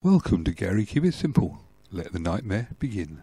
Welcome to Gary Keep It Simple. Let the nightmare begin.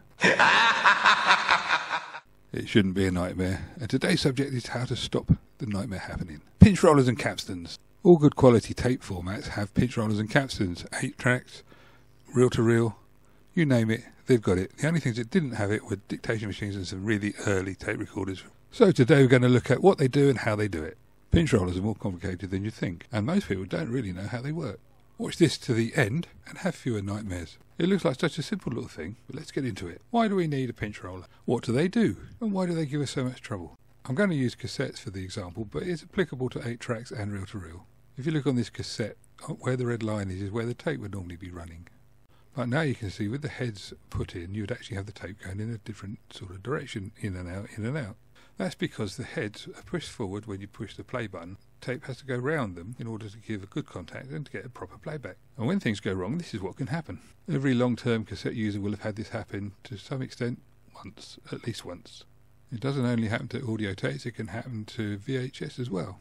It shouldn't be a nightmare, and today's subject is how to stop the nightmare happening. Pinch rollers and capstans. All good quality tape formats have pinch rollers and capstans. 8 tracks, reel-to-reel, you name it, they've got it. The only things that didn't have it were dictation machines and some really early tape recorders. So today we're going to look at what they do and how they do it. Pinch rollers are more complicated than you think, and most people don't really know how they work. Watch this to the end and have fewer nightmares. It looks like such a simple little thing, but let's get into it. Why do we need a pinch roller? What do they do? And why do they give us so much trouble? I'm going to use cassettes for the example, but it's applicable to 8 tracks and reel-to-reel. If you look on this cassette, where the red line is where the tape would normally be running. But now you can see with the heads put in, you would actually have the tape going in a different sort of direction, in and out, in and out. That's because the heads are pushed forward when you push the play button. Tape has to go round them in order to give a good contact and to get a proper playback. And when things go wrong, this is what can happen. Every long-term cassette user will have had this happen to some extent once, at least once. It doesn't only happen to audio tapes, it can happen to VHS as well.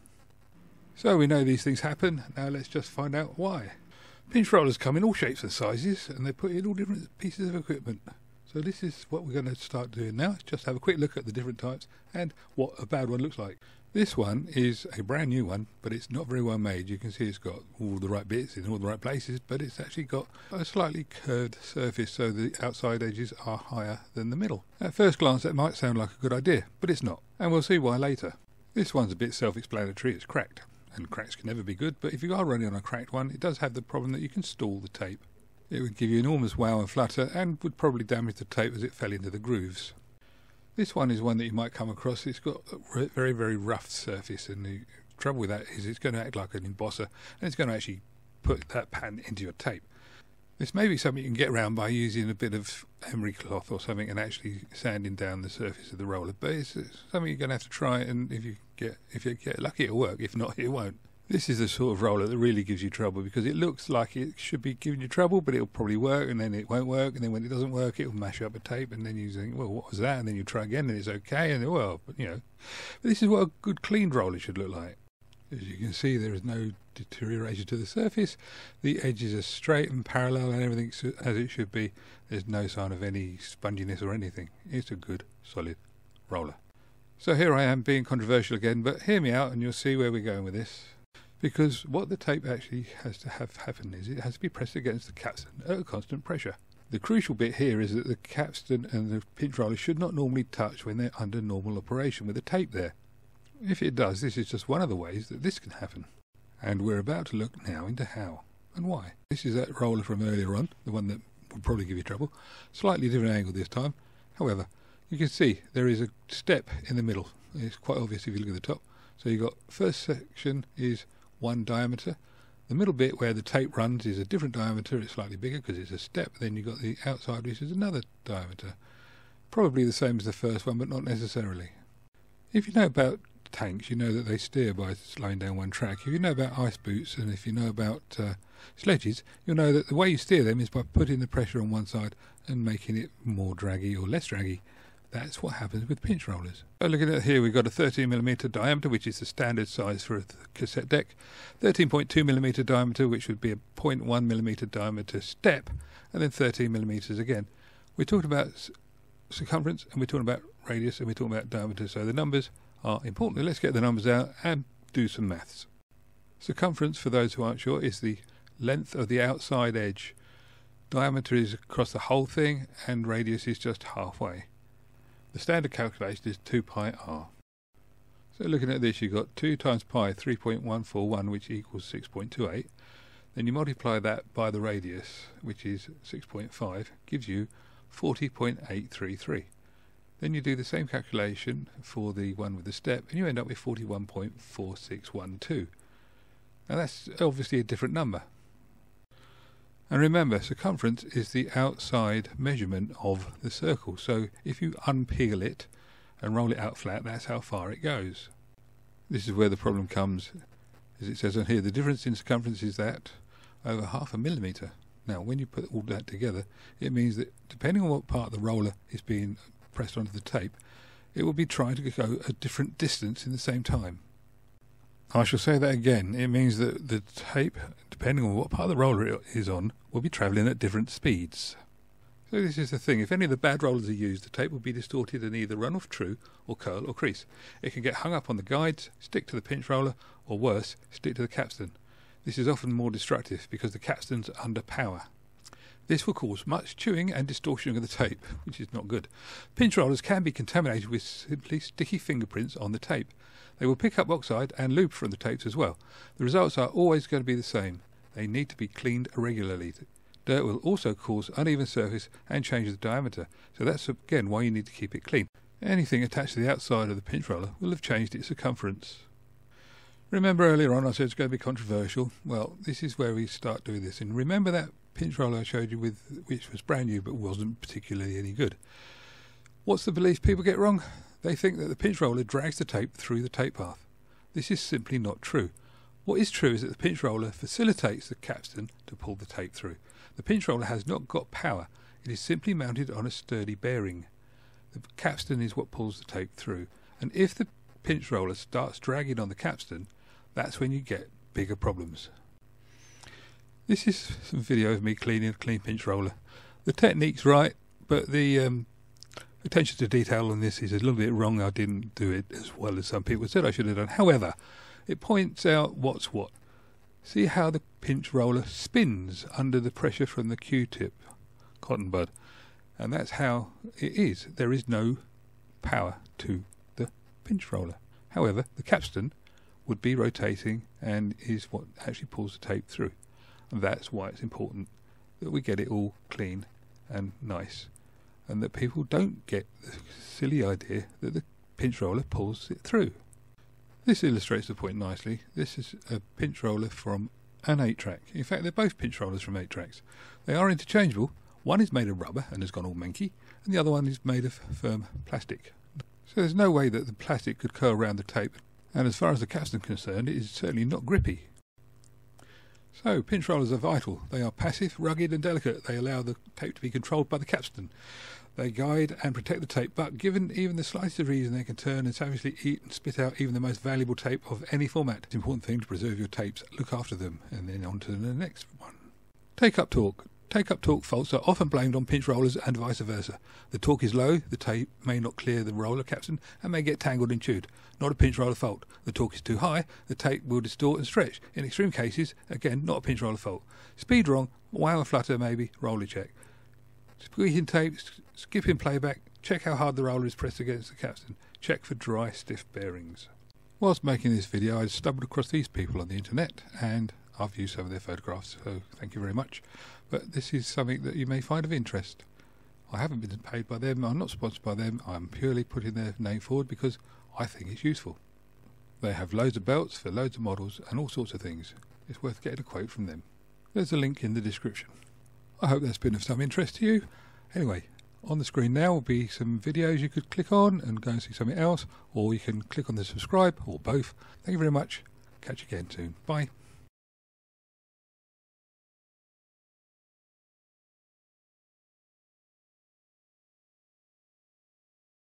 So we know these things happen, now let's just find out why. Pinch rollers come in all shapes and sizes, and they're put in all different pieces of equipment. So this is what we're going to start doing now, just have a quick look at the different types and what a bad one looks like. This one is a brand new one, but it's not very well made. You can see it's got all the right bits in all the right places, but it's actually got a slightly curved surface, so the outside edges are higher than the middle. At first glance that might sound like a good idea, but it's not, and we'll see why later. This one's a bit self-explanatory, it's cracked, and cracks can never be good, but if you are running on a cracked one, it does have the problem that you can stall the tape. It would give you enormous wow and flutter, and would probably damage the tape as it fell into the grooves. This one is one that you might come across. It's got a very, very rough surface, and the trouble with that is it's going to act like an embosser, and it's going to actually put that pattern into your tape. This may be something you can get around by using a bit of emery cloth or something and actually sanding down the surface of the roller, but it's something you're going to have to try, and if you get lucky it'll work, if not it won't. This is the sort of roller that really gives you trouble, because it looks like it should be giving you trouble, but it'll probably work, and then it won't work, and then when it doesn't work, it'll mash up a tape, and then you think, well, what was that? And then you try again, and it's okay, and well, but, but this is what a good cleaned roller should look like. As you can see, there is no deterioration to the surface. The edges are straight and parallel, and everything as it should be. There's no sign of any sponginess or anything. It's a good, solid roller. So here I am being controversial again, but hear me out, and you'll see where we're going with this. Because what the tape actually has to have happen is it has to be pressed against the capstan at a constant pressure. The crucial bit here is that the capstan and the pinch roller should not normally touch when they're under normal operation with the tape there. If it does, this is just one of the ways that this can happen. And we're about to look now into how and why. This is that roller from earlier on, the one that will probably give you trouble. Slightly different angle this time. However, you can see there is a step in the middle. It's quite obvious if you look at the top. So you've got first section is 1 diameter. The middle bit where the tape runs is a different diameter, it's slightly bigger because it's a step. Then you've got the outside, which is another diameter. Probably the same as the first one, but not necessarily. If you know about tanks, you know that they steer by slowing down one track. If you know about ice boots, and if you know about sledges, you'll know that the way you steer them is by putting the pressure on one side and making it more draggy or less draggy. That's what happens with pinch rollers. So looking at here, we've got a 13mm diameter, which is the standard size for a cassette deck. 13.2mm diameter, which would be a 0.1mm diameter step, and then 13mm again. We're talking about circumference, and we're talking about radius, and we're talking about diameter, so the numbers are important. Let's get the numbers out and do some maths. Circumference, for those who aren't sure, is the length of the outside edge. Diameter is across the whole thing, and radius is just halfway. The standard calculation is 2 pi r. So looking at this, you've got 2 times pi 3.141, which equals 6.28. Then you multiply that by the radius, which is 6.5, gives you 40.833. Then you do the same calculation for the one with the step, and you end up with 41.4612. Now that's obviously a different number. And remember, circumference is the outside measurement of the circle. So if you unpeel it and roll it out flat, that's how far it goes. This is where the problem comes. As it says on here, the difference in circumference is that over 0.5 millimetre. Now, when you put all that together, it means that depending on what part of the roller is being pressed onto the tape, it will be trying to go a different distance in the same time. I shall say that again. It means that the tape, depending on what part of the roller it is on, will be travelling at different speeds. So this is the thing, if any of the bad rollers are used, the tape will be distorted and either run off true, or curl, or crease. It can get hung up on the guides, stick to the pinch roller, or worse, stick to the capstan. This is often more destructive because the capstan's under power. This will cause much chewing and distortion of the tape, which is not good. Pinch rollers can be contaminated with simply sticky fingerprints on the tape. They will pick up oxide and lube from the tapes as well. The results are always going to be the same. They need to be cleaned regularly. Dirt will also cause uneven surface and change the diameter, so that's again why you need to keep it clean. Anything attached to the outside of the pinch roller will have changed its circumference. Remember earlier on I said it's going to be controversial? Well, this is where we start doing this. And remember that pinch roller I showed you with, which was brand new but wasn't particularly any good. What's the belief people get wrong? They think that the pinch roller drags the tape through the tape path. This is simply not true. What is true is that the pinch roller facilitates the capstan to pull the tape through. The pinch roller has not got power. It is simply mounted on a sturdy bearing. The capstan is what pulls the tape through. And if the pinch roller starts dragging on the capstan, that's when you get bigger problems. This is some video of me cleaning a clean pinch roller. The technique's right, but the attention to detail on this is a little bit wrong. I didn't do it as well as some people said I should have done. However, it points out what's what. See how the pinch roller spins under the pressure from the Q-tip, cotton bud. And that's how it is. There is no power to the pinch roller. However, the capstan would be rotating and is what actually pulls the tape through. And that's why it's important that we get it all clean and nice, and that people don't get the silly idea that the pinch roller pulls it through. This illustrates the point nicely. This is a pinch roller from an 8-track. In fact, they're both pinch rollers from 8-tracks. They are interchangeable. One is made of rubber and has gone all manky, and the other one is made of firm plastic. So there's no way that the plastic could curl around the tape, and as far as the capstan is concerned, it is certainly not grippy. So, pinch rollers are vital. They are passive, rugged and delicate. They allow the tape to be controlled by the capstan. They guide and protect the tape, but given even the slightest reason, they can turn and savagely eat and spit out even the most valuable tape of any format. It's an important thing to preserve your tapes, look after them, and then on to the next one. Take-up torque. Take-up torque faults are often blamed on pinch rollers and vice versa. The torque is low, the tape may not clear the roller capstan and may get tangled and chewed. Not a pinch roller fault. The torque is too high, the tape will distort and stretch. In extreme cases, again, not a pinch roller fault. Speed wrong, while a flutter maybe, roller check. Squeaking tape, skipping playback, check how hard the roller is pressed against the capstan. Check for dry, stiff bearings. Whilst making this video, I stumbled across these people on the internet, and I've used some of their photographs, so thank you very much. But this is something that you may find of interest. I haven't been paid by them, I'm not sponsored by them, I'm purely putting their name forward because I think it's useful. They have loads of belts for loads of models and all sorts of things. It's worth getting a quote from them. There's a link in the description. I hope that's been of some interest to you. Anyway, on the screen now will be some videos you could click on and go and see something else, or you can click on the subscribe, or both. Thank you very much. Catch you again soon. Bye.